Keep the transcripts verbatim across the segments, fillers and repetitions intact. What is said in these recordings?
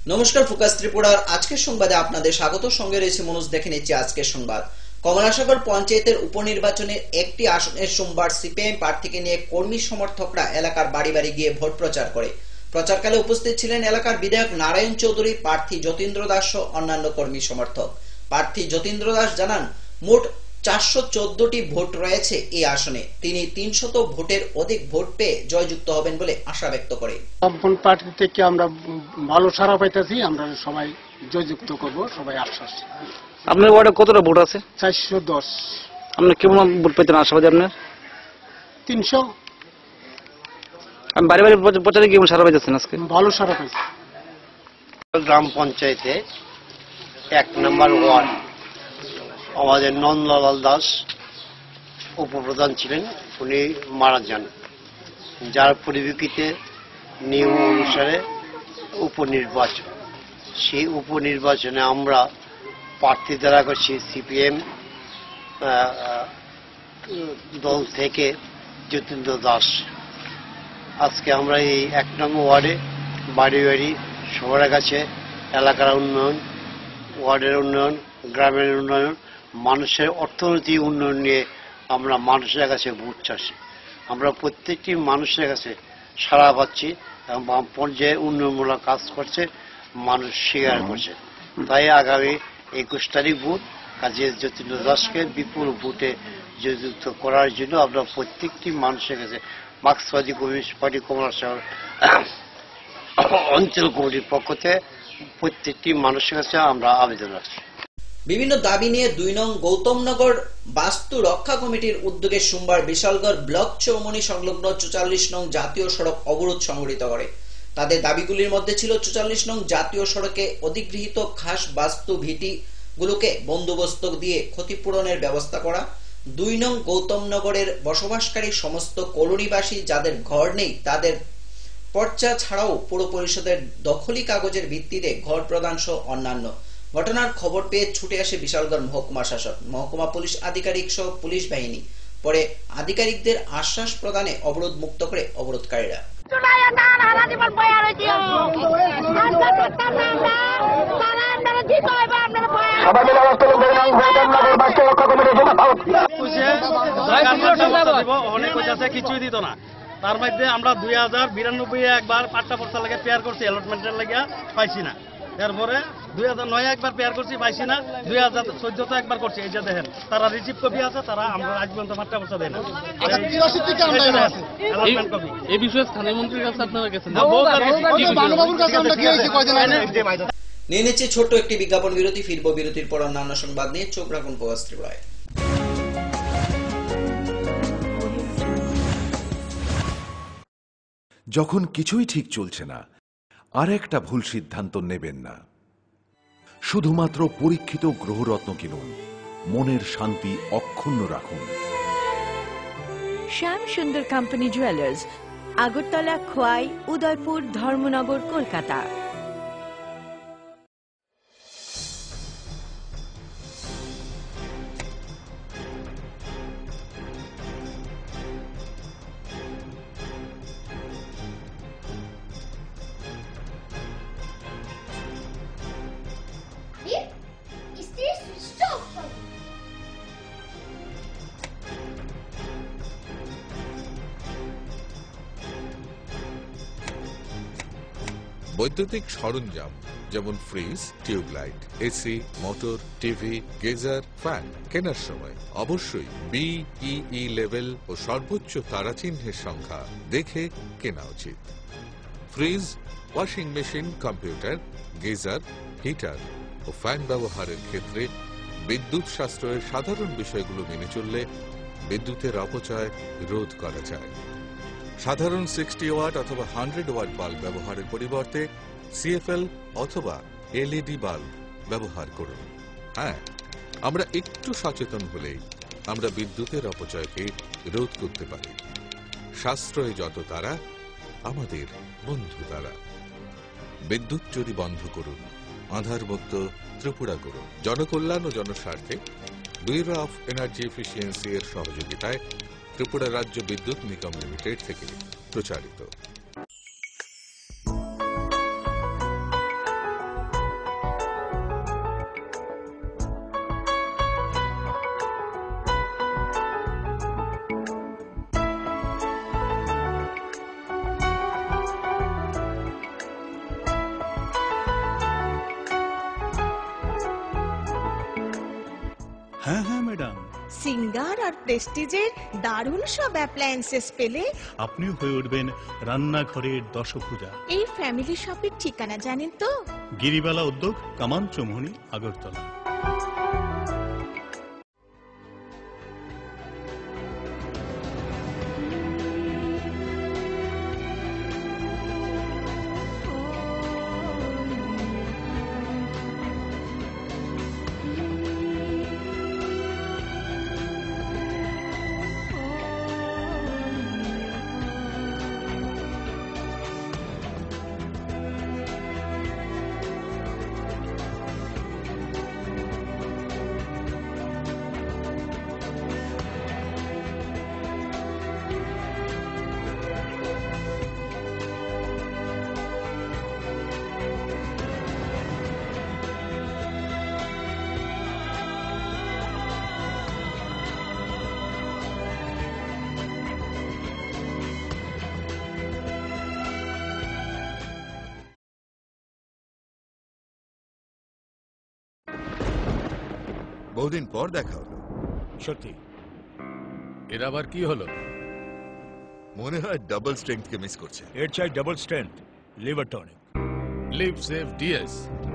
নমস্কার, ফোকাস ত্রিপুরার আজকের সংবাদে আপনাদের স্বাগত। সঙ্গে রয়েছে মনোজ। দেখে নিচ্ছি আজকের সংবাদ। কমলাসাগর পঞ্চায়েতের উপনির্বাচনের একটি আসনের সোমবার সিপিআইএম প্রার্থীকে নিয়ে কর্মী সমর্থকরা এলাকার বাড়ি বাড়ি গিয়ে ভোট প্রচার করে। প্রচারকালে উপস্থিত ছিলেন এলাকার বিধায়ক নারায়ণ চৌধুরী, প্রার্থী যতীন্দ্র দাস সহ অন্যান্য কর্মী সমর্থক। প্রার্থী যতীন্দ্র দাস জানান, মোট চারশো চোদ্দটি ভোট রয়েছে এই আসনে। তিনি তিনশত ভোটের অধিক ভোট পেয়ে জয়যুক্ত হবেন বলে আশা ব্যক্ত করে। বামপন্থী পার্টি থেকে আমরা ভালো সাড়া পাইতেছি, আমরা সবাই জয়যুক্ত করব, সবাই আশ্বাস। আপনার ওয়ার্ডে কতটা ভোট আছে? চারশো দশ। আপনি কেমন ভোট পেতেন আশাবাদী? আপনার তিনশো। আমি বাড়ি বাড়ি প্রচারে কেমন সাড়া পাইতেছেন? আজকে ভালো সাড়া পাইছি। গ্রাম পঞ্চায়েতে এক নম্বর ওয়ার্ড আমাদের নন্দলাল দাস উপপ্রধান ছিলেন, উনি মারা যান, যার পরিপ্রেক্ষিতে নিয়ম অনুসারে উপনির্বাচন। সেই উপনির্বাচনে আমরা প্রার্থী দ্বারা করছি সিপিএম দল থেকে যতীন্দ্র দাস। আজকে আমরা এই এক নম্বর ওয়ার্ডে বাড়ি বাড়ি সবার কাছে এলাকার উন্নয়ন, ওয়ার্ডের উন্নয়ন, গ্রামের উন্নয়ন, মানুষের অর্থনৈতিক উন্নয়ন নিয়ে আমরা মানুষের কাছে ভোট চাচ্ছি। আমরা প্রত্যেকটি মানুষের কাছে সাড়া পাচ্ছি এবং বাম পর্যায়ে উন্নয়নমূলক কাজ করছে, মানুষ স্বীকার করছে। তাই আগামী একুশ তারিখ ভোট, কাজে যতীন্দ্র দাসকে বিপুল ভোটে জয়যুক্ত করার জন্য আমরা প্রত্যেকটি মানুষের কাছে মার্ক্সবাদী কমিউনিস্ট পার্টি কমলাসাগর অঞ্চল কমিটির পক্ষ থেকে প্রত্যেকটি মানুষের কাছে আমরা আবেদন রাখছি। বিভিন্ন দাবি নিয়ে দুই নং গৌতমনগর বাস্তু রক্ষা কমিটির উদ্যোগে সোমবার বিশালগড় ব্লক চৌমনি সংলগ্ন চুয়াল্লিশ নং জাতীয় সড়ক অবরোধ সংঘটিত করে। তাদের দাবিগুলির মধ্যে ছিল চুয়াল্লিশ নং জাতীয় সড়কে অধিগৃহীত খাস বাস্তু ভিটি গুলোকে বন্দোবস্ত দিয়ে ক্ষতিপূরণের ব্যবস্থা করা, দুই নং গৌতমনগরের বসবাসকারী সমস্ত কলোনিবাসী যাদের ঘর নেই তাদের পর্চা ছাড়াও পৌর পরিষদের দখলি কাগজের ভিত্তিতে ঘর প্রদান সহ অন্যান্য। ঘটনার খবর পেয়ে ছুটে আসে বিশালগড় মহকুমা শাসক, মহকুমা পুলিশ আধিকারিক সহ পুলিশ বাহিনী। পরে আধিকারিকদের আশ্বাস প্রদানে অবরোধ মুক্ত করে অবরোধকারীরা। কিছুই দিত না, তার মধ্যে আমরা দুই হাজার বিরানব্বই একবার পাট্টা পর্চা লাগে পেয়ার করছি, অ্যালটমেন্টের লাগে পাইছি না। এরপরে দুই হাজার নয় একবার পেয়ার করছি, পাইছি না। দুই হাজার চোদ্দতে একবার করছি, এই যে দেখেন তারা রিসিভ কপি আছে, তারা আমরা আজ পর্যন্ত পাট্টা পর্চা দেয় না। এই বিষয়ে স্থানীয় মন্ত্রীর কাছে আপনারা গেছেন? নিয়ে নিচ্ছে ছোট্ট একটি বিজ্ঞাপন বিরতি। ফিরব বিরতির পর অন্যান্য সংবাদ নিয়ে। চোখ রাখুন ফোকাস ত্রিপুরায়। যখন কিছুই ঠিক চলছে না, আর একটা ভুল সিদ্ধান্ত নেবেন না। শুধুমাত্র পরীক্ষিত গ্রহরত্ন কিনুন, মনের শান্তি অক্ষুণ্ণ রাখুন। Shyam Sundar company jewellers, Agartala, Khowai, Udaipur, Dharmanagar, Kolkata. বৈদ্যুতিক সরঞ্জাম যেমন fridge, tubelight, AC, motor, TV, geyser, fan কেনার সময় অবশ্যই বিইই লেভেল ও সর্বোচ্চ তারাচিহ্নের সংখ্যা দেখে কেনা উচিত। Fridge, washing machine, computer, geyser, heater ও ফ্যান ব্যবহারের ক্ষেত্রে বিদ্যুৎ সাশ্রয়ের সাধারণ বিষয়গুলো মেনে চললে বিদ্যুতের অপচয় রোধ করা যায়। সাধারণ সিক্সটি ওয়াট অথবা হান্ড্রেড ওয়াট বাল্ব ব্যবহারের পরিবর্তে সিএফএল অথবা এলইডি বাল্ব ব্যবহার করুন। হ্যাঁ, আমরা একটু সচেতন হলেই আমরা বিদ্যুতের অপচয়কে রোধ করতে পারি। সাশ্রয় যত তারা, আমাদের বন্ধু তারা। বিদ্যুৎ চুরি বন্ধ করুন, আধারমুক্ত ত্রিপুরা করুন। জনকল্যাণ ও জনস্বার্থে ব্যুরো অফ এনার্জি এফিসিয়েন্সি এর সহযোগিতায় ত্রিপুরা রাজ্য বিদ্যুৎ নিগম লিমিটেড থেকে প্রচারিত। হ্যাঁ হ্যাঁ ম্যাডাম, সিঙ্গার আর প্রেস্টিজের দারুণ সব অ্যাপ্লায়েন্সেস পেলে আপনিও হয়ে উঠবেন রান্নাঘরের দশভুজা। এই ফ্যামিলি শপের ঠিকানা জানেন তো? গিরিবালা উদ্যোগ, কামান চৌমুহনী, আগরতলা। বহুদিন পর দেখা হলো। সত্যি? এর আবার কি হলো? মনে হয় ডাবল স্ট্রেংথ কে মিস করছে। এর চাই double strength liver tonic. Liv Save DS.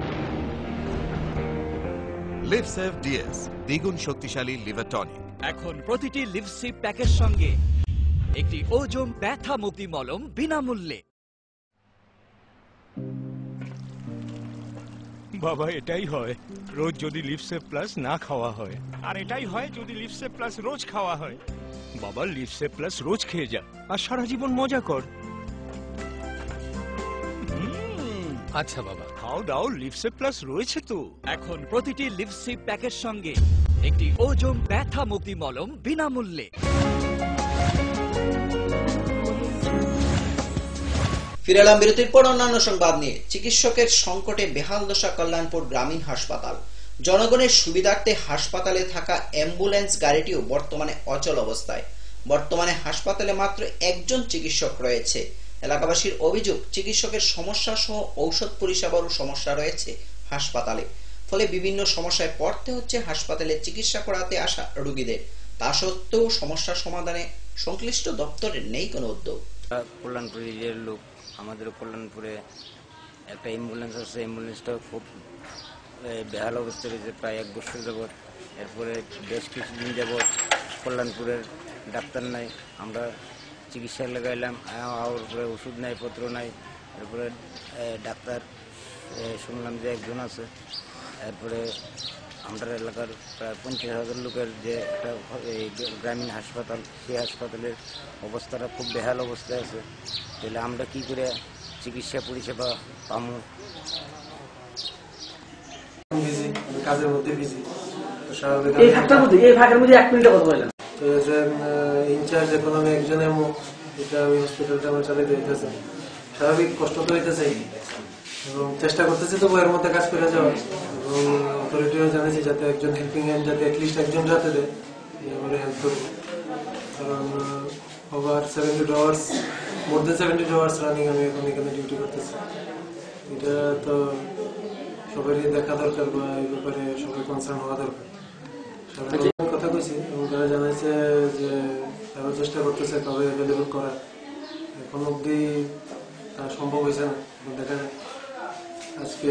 Liv Save DS দ্বিগুণ শক্তিশালী লিভার টনিক। এখন প্রতিটি লিভসিপ প্যাকের সঙ্গে একটি ওজোম ব্যথা মুক্তি মলম বিনামূল্যে। বাবা, এটাই হয় রোজ যদি লিভসেভ প্লাস না খাওয়া হয়, আর এটাই হয় যদি লিভসেভ প্লাস রোজ খাওয়া হয়। বাবা, লিভসেভ প্লাস রোজ খেয়ে যা আর সারা জীবন মজা কর। আচ্ছা বাবা, খাও দাও, লিভসেভ প্লাস রয়েছে তো। এখন প্রতিটি লিভসিপ প্যাকের সঙ্গে একটি ওজোম ব্যথা মুক্তি মলম বিনামূল্যে। ফিরে এলাম বিরতির পর অন্যান্য সংবাদ নিয়ে। চিকিৎসকের সংকটে বেহাল দশা কল্যাণপুর গ্রামীণ হাসপাতাল। জনগণের সুবিধার্থে হাসপাতালে থাকা অ্যাম্বুলেন্স গাড়িটিও বর্তমানে অচল অবস্থায়। বর্তমানে হাসপাতালে মাত্র একজন চিকিৎসক রয়েছে। এলাকাবাসীর অভিযোগ, চিকিৎসকের সমস্যা সহ ঔষধ পরিষেবারও সমস্যা রয়েছে হাসপাতালে। ফলে বিভিন্ন সমস্যায় পড়তে হচ্ছে হাসপাতালে চিকিৎসা করাতে আসা রোগীদের। তা সত্ত্বেও সমস্যা সমাধানে সংশ্লিষ্ট দপ্তরের নেই কোনো উদ্যোগ। কল্যাণপুরের লোক, আমাদের কল্যাণপুরে একটা অ্যাম্বুলেন্স আছে, অ্যাম্বুলেন্সটা খুব বেহাল অবস্থা রয়েছে প্রায় এক বছর যাবৎ। এরপরে বেশ কিছুদিন যাবৎ কল্যাণপুরের ডাক্তার নাই, আমরা চিকিৎসা লাগাইলাম, আর উপরে ওষুধ নাই, পত্র নাই। এরপরে ডাক্তার শুনলাম যে একজন আছে। এরপরে আমরা এলাকার প্রায় পঞ্চাশ হাজার লোকের যে একটা গ্রামীণ হাসপাতাল, সেই হাসপাতালের অবস্থাটা খুব বেহাল অবস্থায় আছে। তাহলে আমরা কি করে চিকিৎসা পরিষেবা পাবো? কাজের মধ্যে বিজি, ইনচার্জ এখন আমি একজন এমো, এটা আমি হসপিটালটা আমার চালিয়ে দিতেছে। স্বাভাবিক কষ্ট তো হইতেছে এবং চেষ্টা করতেছি তো বইয়ের মধ্যে কাজ করে যাওয়ার, এবং অথরিটিও জানিয়েছি যাতে একজন হেল্পিং হ্যান্ড যাতে অ্যাটলিস্ট একজন যাতে দেয়, আমরা হেল্প করবো। কারণ over seventy two hours more than seventy two hours running আমি এখন এখানে ডিউটি করতেছি। এটা তো সবারই দেখা দরকার বা এই ব্যাপারে সবাই কনসার্ন হওয়া দরকার। সবাই কথা কইছি এবং তারা জানাইছে যে তারা চেষ্টা করতেছে তবে অ্যাভেলেবল করার। এখন অব্দি সম্ভব হয়েছে না, দেখা যায় আজকে।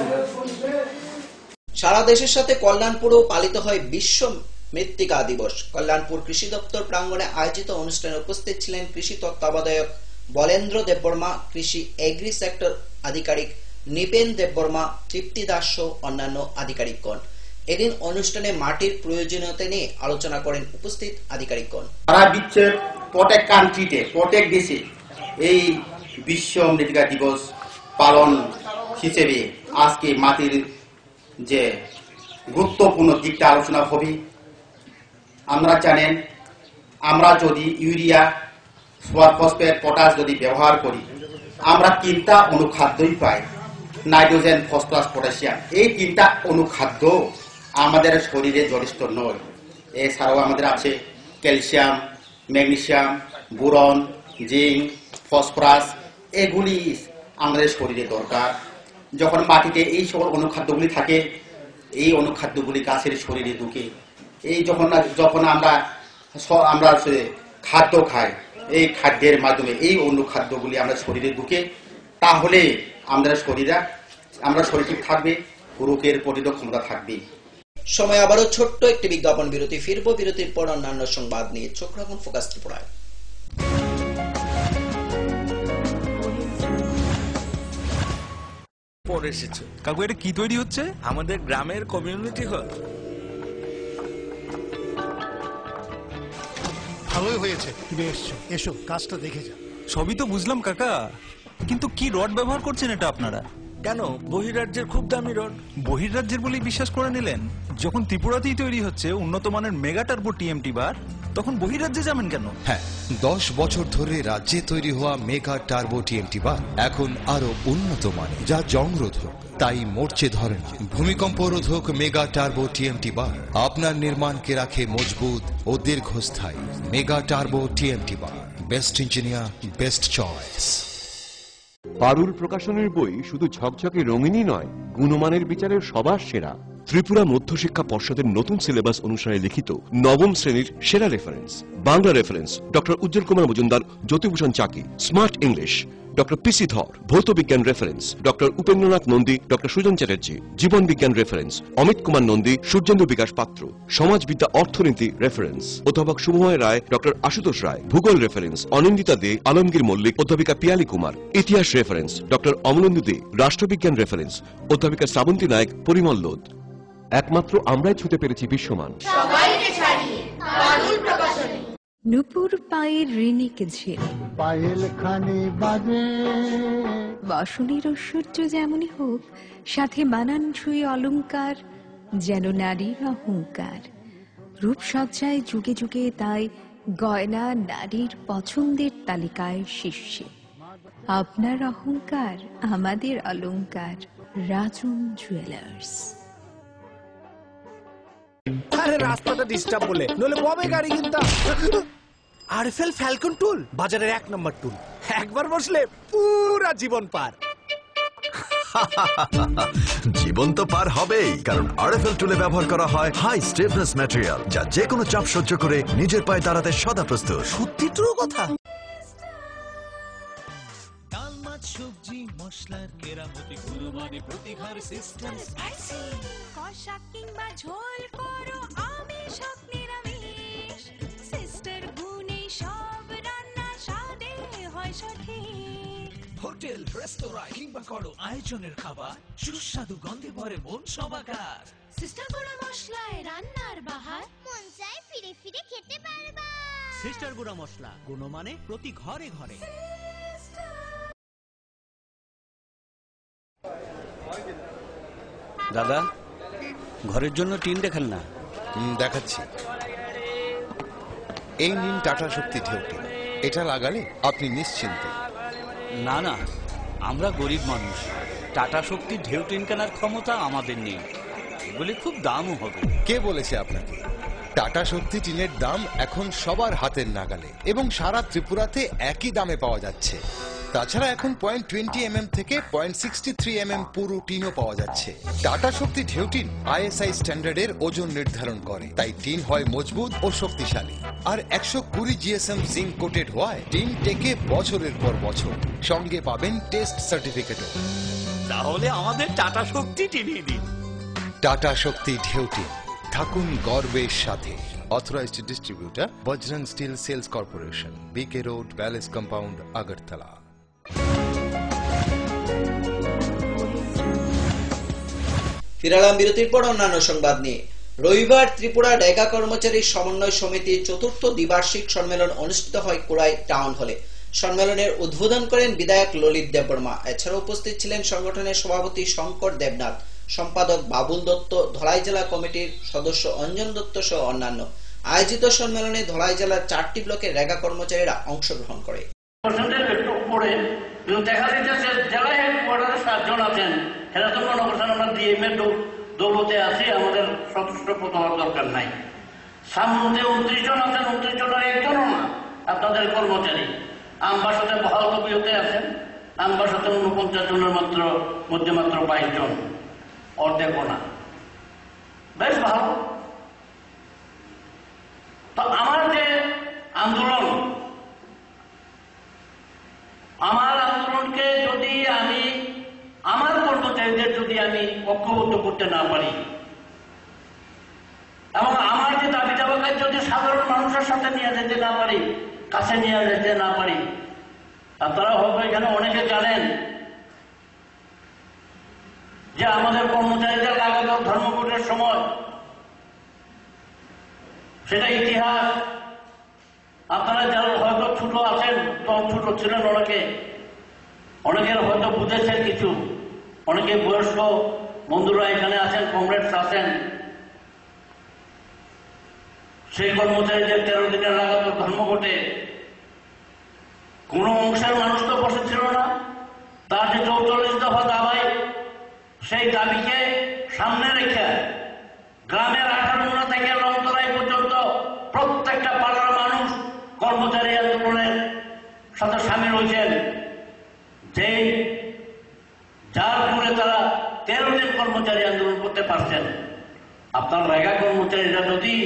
সারা দেশের সাথে কল্যাণপুরেও পালিত হয় বিশ্ব মৃত্তিকা দিবস। কল্যাণপুর কৃষি দপ্তর প্রাঙ্গণে আয়োজিত অনুষ্ঠানে উপস্থিত ছিলেন কৃষি তত্ত্বাবধায়ক বলেন্দ্র দেববর্মা, কৃষি এগ্রি সেক্টর আধিকারিক নিপেন দেববর্মা, তৃপ্তি দাস সহ অন্যান্য আধিকারিকগণ। এদিন অনুষ্ঠানে মাটির প্রয়োজনীয়তা নিয়ে আলোচনা করেন উপস্থিত আধিকারিকগণ। সারা বিশ্বের প্রত্যেক কান্ট্রিতে, প্রত্যেক দেশে এই বিশ্ব মৃত্তিকা দিবস পালন হিসেবে আজকে মাটির যে গুরুত্বপূর্ণ দিকটা আলোচনা হবে। আমরা জানেন, আমরা যদি ইউরিয়া, সুপার ফসফেট, পটাশ যদি ব্যবহার করি, আমরা তিনটা অনুখাদ্যই পাই, নাইট্রোজেন, ফসফরাস, পটাশিয়াম। এই তিনটা অনুখাদ্য আমাদের শরীরে যথেষ্ট নয়। এছাড়াও আমাদের আছে calcium, magnesium, boron, zinc, phosphorus. এগুলি আমাদের শরীরে দরকার। যখন মাটিতে এই সকল অনুখাদ্যগুলি থাকে, এই অনুখাদ্যগুলি গাছের শরীরে ঢুকে এই যখন যখন আমরা আমরা খাদ্য খাই, এই খাদ্যের মাধ্যমে এই অন্য খাদ্যগুলি আমরা শরীরে ঢুকে, তাহলে আমাদের শরীরে আমরা শরীর ঠিক থাকবে, রোগের প্রতিরোধ ক্ষমতা থাকবে। সময় আবারও ছোট্ট একটি বিজ্ঞাপন বিরতি, ফিরবো বিরতির পর অন্যান্য সংবাদ নিয়ে। চোখ রাখুন ফোকাস ত্রিপুরায়। পরে এসেছে কাকু, এটা কি তৈরি হচ্ছে? আমাদের গ্রামের কমিউনিটি হল। ভালোই হয়েছে তুমি এসছো, এসো কাজটা দেখে যা। সবই তো বুঝলাম কাকা, কিন্তু কি রড ব্যবহার করছেন এটা আপনারা? কেন, বহিরাজ্যের খুব দামি রড। বহিরাজ্যের বলেই বিশ্বাস করে নিলেন? যখন ত্রিপুরাতেই তৈরি হচ্ছে উন্নত মানের মেগা টার্বো টিএমটি বার, তখন বহিরাজ্যে যাবেন কেন? হ্যাঁ, দশ বছর ধরে রাজ্যে তৈরি হওয়া মেগা টার্বো টিএমটি বার এখন আরো উন্নত মানের, যা জং রোধক, তাই মরচে ধরেন। ভূমিকম্প রোধক মেগা টার্বো টিএমটি বার আপনার নির্মাণকে রাখে মজবুত ও দীর্ঘস্থায়ী। Mega turbo TMT bar, best engineer, best choice. Parul প্রকাশনের বই শুধু ঝকঝকে রঙিনই নয়, গুণমানের বিচারের সবার সেরা। ত্রিপুরা মধ্যশিক্ষা পর্ষদের নতুন সিলেবাস অনুসারে লিখিত নবম শ্রেণীর সেরা reference. Bangla reference doctor Ujjwal Kumar Majumdar, Jyotibhushan Chaki. Smart English doctor P C Dhar. ভৌত বিজ্ঞান reference doctor Upendranath Nandi, doctor Sujan Chatterjee. জীবন বিজ্ঞান রেফারেন্স অমিত কুমার নন্দী, সূর্যেন্দু বিকাশ পাত্র। সমাজবিদ্যা অর্থনীতি রেফারেন্স অধ্যাপক শুভময় রায়, ডক্টর আশুতোষ রায়। ভূগোল রেফারেন্স অনিন্দিতা দে, আলমগীর মল্লিক, অধ্যাপিকা পিয়ালি কুমার। ইতিহাস রেফারেন্স ডক্টর অমলেন্দু দে। রাষ্ট্রবিজ্ঞান রেফারেন্স অধ্যাপিকা শ্রাবন্তী নায়ক, পরিমল লোধ। একমাত্র আমরাই ছুতে পেরেছি বিশ্বমান। নুপুর পায়ের ঋণিকে ঝিল, পায়েল খানি বাজে। বসনের ঐশ্বর্য যেমনই হোক, সাথে মানানসই অলংকার, যেন নারীর অহংকার। রূপসজ্জায় যুগে যুগে তাই গয়না নারীর পছন্দের তালিকায় শীর্ষে। আপনার অহংকার আমাদের অলংকার। রাজন জুয়েলার্স। আরে রাস্তাটা ডিস্টার্ব বলে, নলে কবে গাড়ি কিনতাম। আরএফএল ফ্যালকন টুল বাজারের এক নম্বর টুল, একবার বসলে পুরা জীবন পার। জীবন তো পার হবেই, কারণ আরএফএল টুলে ব্যবহার করা হয় হাই স্টিফনেস ম্যাটেরিয়াল, যা যে কোনো চাপ সহ্য করে নিজের পায়ে দাঁড়াতে সদা প্রস্তুত। সত্যি ট্রু কথা। সবজি মশলার কেরামতি কুরবানি প্রতিঘর সিস্টেম স্পাইসি। কষা কিংবা ঝোল করো আমিষ হোক নিরামিষ, সিস্টার গুনে সব রান্না স্বাদে হয় সঠিক। হোটেল রেস্তোরাঁ কিংবা করো আয়োজনের খাবার, সুস্বাদু গন্ধে ভরে মন সবাকার। সিস্টার গুঁড়া মশলায় রান্নার বাহার, মন চায় ফিরে ফিরে খেতে পারবা। সিস্টার গুঁড়া মশলা, গুণমানে প্রতি ঘরে ঘরে। দাদা, ঘরের জন্য টিন দেখেন না? দেখাচ্ছি। এই নিন টাটা শক্তি ঢেউটি, এটা লাগালে আপনি নিশ্চিন্ত। না না, আমরা গরিব মানুষ, টাটা শক্তি ঢেউ টিন কেনার ক্ষমতা আমাদের নেই। এগুলি খুব দামও হবে। কে বলেছে আপনাকে? টাটা শক্তি টিনের দাম এখন সবার হাতের নাগালে এবং সারা ত্রিপুরাতে একই দামে পাওয়া যাচ্ছে। তাছাড়া এখন পয়েন্ট টোয়েন্টি এম এম থেকে point sixty three M M পুরো টিনও পাওয়া যাচ্ছে। টাটা শক্তি ঢেউ টিন আইএসআই স্ট্যান্ডার্ডের ওজন নির্ধারণ করে, তাই টিন হয় মজবুত ও শক্তিশালী। আর একশো কুড়ি জিএসএম জিঙ্ক কোটেড হওয়ায় টিন টেকে বছরের পর বছর। সঙ্গে পাবেন টেস্ট সার্টিফিকেটও। তাহলে আমাদের টাটা শক্তি টিনিয়ে দিন। টাটা শক্তি ঢেউ টিন, থাকুন গর্বের সাথে। Authorised distributor Bajrang steel sales corporation, B K road, palace compound, Agartala. ফিরালাম বিরতির পর অন্যান্য সংবাদ নিয়ে। রবিবার ত্রিপুরা ডেকা কর্মচারী সমন্বয় সমিতির চতুর্থ দ্বিবার্ষিক সম্মেলন অনুষ্ঠিত হয় কুড়াই টাউন হলে। সম্মেলনের উদ্বোধন করেন বিধায়ক ললিত দেববর্মা। এছাড়া উপস্থিত ছিলেন সংগঠনের সভাপতি শঙ্কর দেবনাথ, সম্পাদক বাবুল দত্ত, ধলাই জেলা কমিটির সদস্য অঞ্জন দত্ত সহ অন্যান্য। আয়োজিত সম্মেলনে ধলাই জেলার চারটি ব্লকের রেগা কর্মচারীরা অংশগ্রহণ করে। দেখা যাচ্ছে জেলায় হেডকোয়ার্টারে সাতজন আছেন, এরা তো মনে করছেন আমরা ডিএমএ দৌলতে আছি, আমাদের সদস্য হওয়ার দরকার নাই। সামনে উনত্রিশ জন আছেন, উনত্রিশ জনের একজনও না আপনাদের কর্মচারী। আমবাসাতে বহাল কবিতে আছেন, আমবাসাতে উনপঞ্চাশ জনের মাত্র মধ্যে মাত্র বাইশ জন, অর্ধেকও না। বেশ ভালো। তো আমার যে আন্দোলন, আমার আন্দোলনকে যদি আমি আমার কর্মচারীদের যদি আমি ঐক্যবদ্ধ করতে না পারি এবং আমার যে দাবি দাবাকে যদি সাধারণ মানুষের সাথে নিয়ে যেতে না পারি, কাছে নিয়ে যেতে না পারি, আপনারা হয়তো এখানে অনেকে জানেন যে আমাদের কর্মচারীদের আগত ধর্মঘটের সময় সেটা ইতিহাস আপনারা যারা হয়তো ছোট আছেন, ছোট ছিলেন অনেকে, অনেকের হয়তো বুঝেছেন কিছু, অনেকে বয়স্ক বন্ধুরা এখানে আছেন, কমরেডস আছেন। সেই কর্মচারীদের তেরো দিনের লাগাত ধর্মঘটে কোন অংশের মানুষ তো বসেছিল না। তার যে চৌচল্লিশ দফা দাবি, সেই দাবিকে সামনে রেখে গ্রামের আঠারোমোড়া থেকে লংতরাই পর্যন্ত প্রত্যেকটা পাড়ার মানুষ কর্মচারী আন্দোলনের সাথে সামিল হয়েছেন, যে যার ফলে তারা তেরো দিন কর্মচারী আন্দোলন করতে পারছেন। আপনার রেগা কর্মচারীরা যদি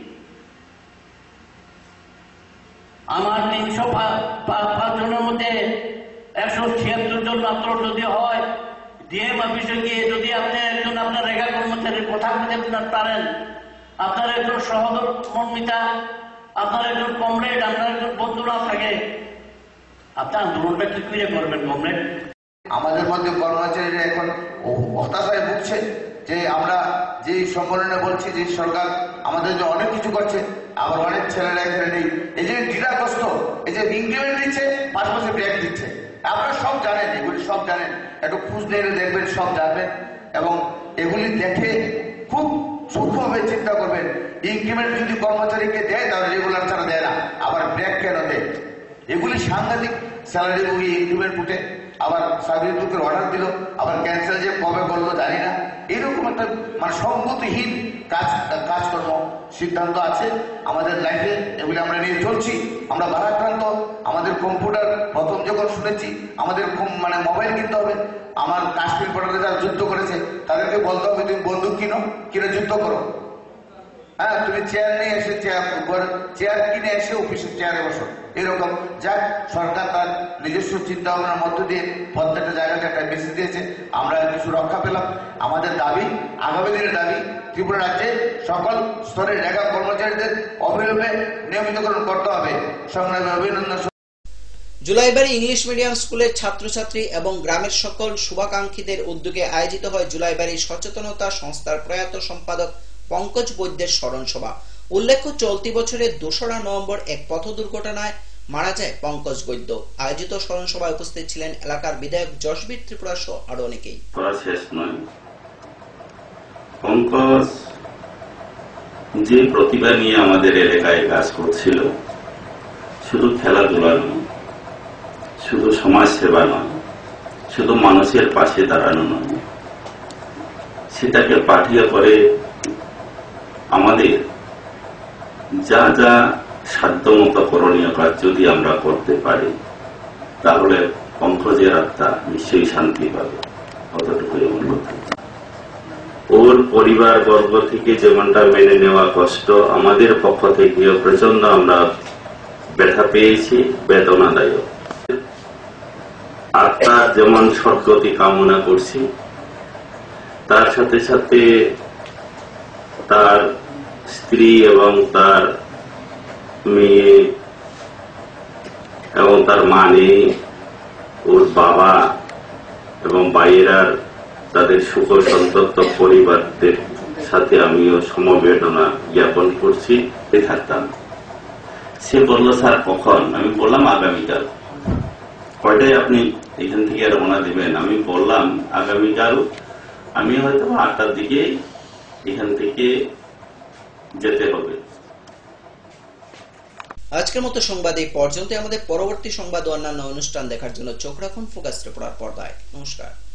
আমার তিনশো পাঁচ জনের মধ্যে একশো ছিয়াত্তর জন মাত্র যদি হয়, ডিএম অফিসে গিয়ে যদি আপনি একজন আপনার রেগা কর্মচারীর কথা বলতে পারেন, আপনার একজন সহকর্মিতা, আপনার একজন কমরেড, আপনার একজন বন্ধুরা থাকে, আপনি আন্দোলনটা কি করে করবেন কমরেড? আমাদের মধ্যে কর্মচারীরা এখন হতাশায় ভুগছে যে আমরা যে সম্মেলনে বলছি যে সরকার আমাদের যে অনেক কিছু করছে, আবার অনেক ছেলেরা এখানে নেই। এই যে ডিরা কষ্ট, এই যে ইনক্রিমেন্ট দিচ্ছে, পাঁচ বছর ব্যাক দিচ্ছে, আপনারা সব জানেন, এগুলি সব জানেন, একটু খোঁজ নিয়ে দেখবেন, সব জানবেন এবং এগুলি দেখে খুব সূক্ষ্মভাবে চিন্তা করবেন। ইনক্রিমেন্ট যদি কর্মচারীকে দেয় তাহলে রেগুলার ছাড়া দেয় না, আবার ব্যাক কেন দেয়? এগুলি সাংঘাতিক স্যালারি বুকি ইনক্রিমেন্ট উঠে, আবার চাকরি দুঃখের অর্ডার দিল, আবার ক্যান্সেল যে কবে করলো জানি না। এরকম একটা মানে সংগতিহীন কাজ কাজকর্ম সিদ্ধান্ত আছে আমাদের লাইফে, এগুলি আমরা নিয়ে চলছি। আমরা ভারাক্রান্ত, আমাদের কম্পিউটার প্রথম যখন শুনেছি আমাদের মানে মোবাইল কিনতে হবে, আমার কাশ্মীর বর্ডারে যারা যুদ্ধ করেছে তাদেরকে বলতে হবে তুমি বন্দুক কিনো, কিনে যুদ্ধ করো। হ্যাঁ, তুমি চেয়ার নিয়ে এসে চেয়ার চেয়ার কিনে এসে অফিসের চেয়ারে বসো। এরকম যাক, সরকার তার নিজস্ব চিন্তা ভাবনার মধ্য দিয়ে প্রত্যেকটা জায়গাতে একটা মেসেজ দিয়েছে, আমরা কিছু রক্ষা পেলাম। আমাদের দাবি, আগামী দিনের দাবি, ত্রিপুরা রাজ্যে সকল স্তরের রেগা কর্মচারীদের অবিলম্বে নিয়মিতকরণ করতে হবে। সংগ্রামী অভিনন্দন। জুলাইবাড়ি ইংলিশ মিডিয়াম স্কুলের ছাত্রছাত্রী এবং গ্রামের সকল শুভাকাঙ্ক্ষীদের উদ্যোগে আয়োজিত হয় জুলাইবাড়ি সচেতনতা সংস্থার প্রয়াত সম্পাদক পঙ্কজ বৈদ্যের স্মরণ সভা। উল্লেখ্য, চলতি বছরের দোসরা নভেম্বর এক পথ দুর্ঘটনায় মারা যায় পঙ্কজ বৈদ্য। আয়োজিত স্মরণ সভায় উপস্থিত ছিলেন এলাকার বিধায়ক যশবীর ত্রিপুরা সহ আরো অনেকেই। শেষ নয়, পঙ্কজ যে প্রতিভা নিয়ে আমাদের এলাকায় কাজ করছিল, শুধু খেলাধুলা নয়, শুধু সমাজ সেবা নয়, শুধু মানুষের পাশে দাঁড়ানো নয়, সেটাকে পাঠিয়ে করে আমাদের যা যা সাধ্যমতো করণীয় কাজ যদি আমরা করতে পারি, তাহলে পঙ্কজের আত্মা নিশ্চয়ই শান্তি পাবে, অতটুকুই অনুরোধ। ওর পরিবার বর্গ থেকে যেমনটা মেনে নেওয়া কষ্ট, আমাদের পক্ষ থেকেও প্রচন্ড আমরা ব্যথা পেয়েছি, বেদনাদায়ক। আত্মার যেমন সদ্গতি কামনা করছি, তার সাথে সাথে তার স্ত্রী এবং তার মেয়ে এবং তার মা নেই, ওর বাবা এবং ভাইয়েরার তাদের সুখ সন্তপ্ত পরিবারদের সাথে আমিও সমবেদনা জ্ঞাপন করছি। থাকতাম, সে বলল স্যার কখন? আমি বললাম আগামীকাল। কয়টায় আপনি এখান থেকে রওনা দিবেন? আমি বললাম আগামীকাল আমি হয়তো আটটার দিকে এখান থেকে যেতে হবে। আজকের মতো সংবাদ এই পর্যন্ত। আমাদের পরবর্তী সংবাদ ও অন্যান্য অনুষ্ঠান দেখার জন্য চোখ রাখুন ফোকাস ত্রিপুরার পর্দায়। নমস্কার।